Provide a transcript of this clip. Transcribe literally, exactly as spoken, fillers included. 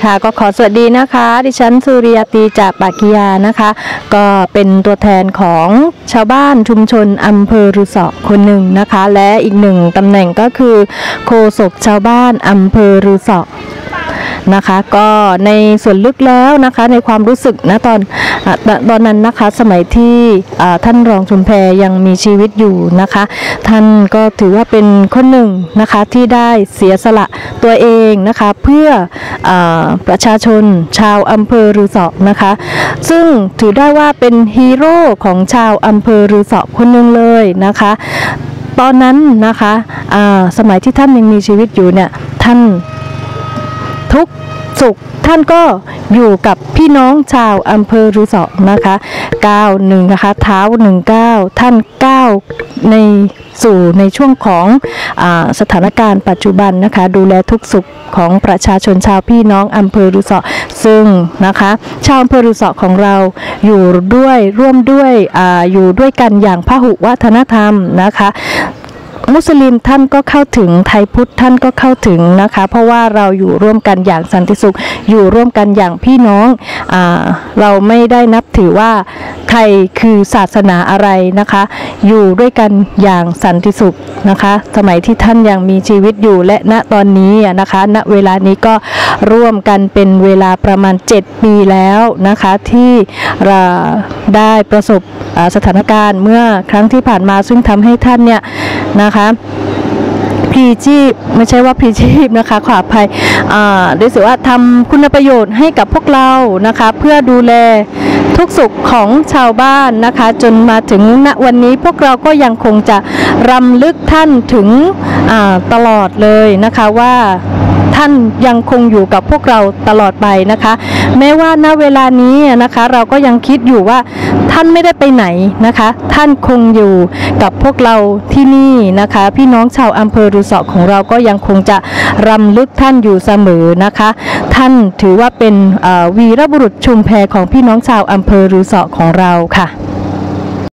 ค่ะก็ขอสวัสดีนะคะดิฉันสุริยตีจากปากิยานะคะก็เป็นตัวแทนของชาวบ้านชุมชนอำเภอรือสอคนหนึ่งนะคะและอีกหนึ่งตำแหน่งก็คือโฆษกชาวบ้านอำเภอรือสอนะคะก็ในส่วนลึกแล้วนะคะในความรู้สึกนะตอนตอนนั้นนะคะสมัยที่ท่านรองชุมแพยังมีชีวิตอยู่นะคะท่านก็ถือว่าเป็นคนหนึ่งนะคะที่ได้เสียสละตัวเองนะคะเพื่ออประชาชนชาวอำเภอรือสอนะคะซึ่งถือได้ว่าเป็นฮีโร่ของชาวอำเภอรือสอคนหนึ่งเลยนะคะตอนนั้นนะคะสมัยที่ท่านยังมีชีวิตอยู่เนี่ยท่านทุกสุขท่านก็อยู่กับพี่น้องชาวอำเภอรือสอนะคะก้าวหนึ่งนะคะเท้าหนึ่งก้าวท่านก้าวในสู่ในช่วงของอาสถานการณ์ปัจจุบันนะคะดูแลทุกสุขของประชาชนชาวพี่น้องอำเภอรือสอซึ่งนะคะชาวอำเภอรือสอของเราอยู่ด้วยร่วมด้วยออยู่ด้วยกันอย่างพหุวัฒนธรรมนะคะมุสลิมท่านก็เข้าถึงไทยพุทธท่านก็เข้าถึงนะคะเพราะว่าเราอยู่ร่วมกันอย่างสันติสุขอยู่ร่วมกันอย่างพี่น้องอ่าเราไม่ได้นับถือว่าใครคือศาสนาอะไรนะคะอยู่ด้วยกันอย่างสันติสุขนะคะสมัยที่ท่านยังมีชีวิตอยู่และณตอนนี้นะคะณเวลานี้ก็ร่วมกันเป็นเวลาประมาณเจ็ดปีแล้วนะคะที่เราได้ประสบสถานการณ์เมื่อครั้งที่ผ่านมาซึ่งทำให้ท่านเนี่ยนะคะพลีชีพไม่ใช่ว่าพลีชีพนะคะขออภัยรู้สึกว่าทำคุณประโยชน์ให้กับพวกเรานะคะเพื่อดูแลทุกสุขของชาวบ้านนะคะจนมาถึงณวันนี้พวกเราก็ยังคงจะรำลึกท่านถึงตลอดเลยนะคะว่าท่านยังคงอยู่กับพวกเราตลอดไปนะคะแม้ว่าณเวลานี้นะคะเราก็ยังคิดอยู่ว่าท่านไม่ได้ไปไหนนะคะท่านคงอยู่กับพวกเราที่นี่นะคะพี่น้องชาวอำเภอรือสอของเราก็ยังคงจะรำลึกท่านอยู่เสมอนะคะท่านถือว่าเป็นวีรบุรุษชุมแพของพี่น้องชาวอำเภอรือสอของเราค่ะ